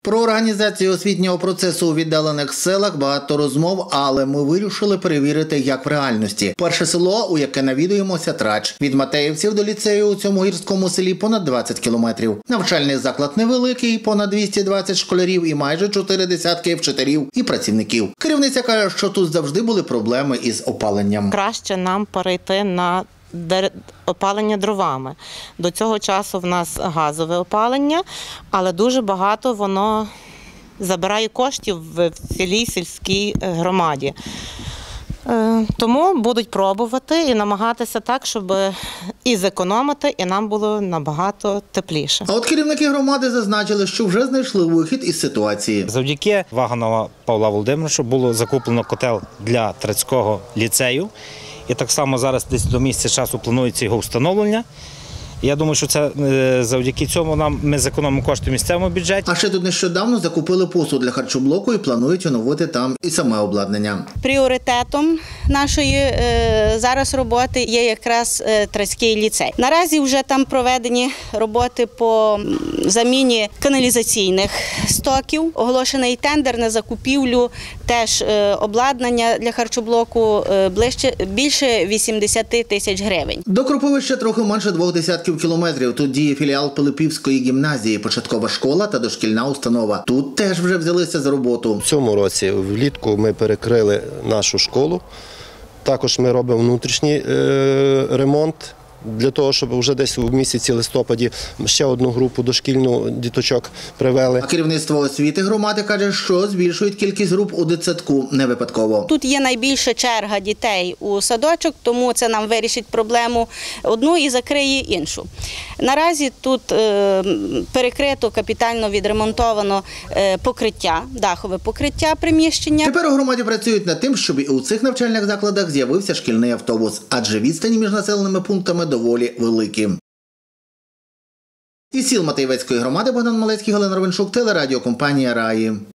Про організацію освітнього процесу у віддалених селах багато розмов, але ми вирішили перевірити, як в реальності. Перше село, у яке навідуємося, Трач. Від Матеївців до ліцею у цьому гірському селі понад 20 кілометрів. Навчальний заклад невеликий, понад 220 школярів і майже 4 десятки вчителів і працівників. Керівниця каже, що тут завжди були проблеми із опаленням. Краще нам перейти на опалення дровами. До цього часу в нас газове опалення, але дуже багато воно забирає коштів в цілій сільській громаді. Тому будуть пробувати і намагатися так, щоб і зекономити, і нам було набагато тепліше. А от керівники громади зазначили, що вже знайшли вихід із ситуації. Завдяки Ваганова Павла Володимировича було закуплено котел для Трацького ліцею. І так само зараз десь до місяця часу планується його встановлення. Я думаю, що це завдяки цьому ми зекономимо кошти в місцевому бюджеті. А ще тут нещодавно закупили посуд для харчоблоку і планують оновити там і саме обладнання. Пріоритетом нашої зараз роботи є якраз Трацький ліцей. Наразі вже там проведені роботи по заміні каналізаційних стоків. Оголошений тендер на закупівлю теж обладнання для харчоблоку більше 80 тисяч гривень. До Кропивища трохи менше 2 десятків кілометрів. Тут діє філіал Пилипівської гімназії, початкова школа та дошкільна установа. Тут теж вже взялися за роботу. В цьому році влітку ми перекрили нашу школу. Також ми робимо внутрішній ремонт для того, щоб вже десь у місяці листопаді ще одну групу дошкільну діточок привели. А керівництво освіти громади каже, що збільшують кількість груп у дитсадку не випадково. Тут є найбільша черга дітей у садочок, тому це нам вирішить проблему одну і закриє іншу. Наразі тут перекрито, капітально відремонтовано покриття, дахове покриття приміщення. Тепер у громаді працюють над тим, щоб і у цих навчальних закладах з'явився шкільний автобус, адже відстані між населеними пунктами доволі великі. Із сіл Матеївецької громади Богдан Малецький, Галина Ровеншук, телерадіокомпанія «Раї».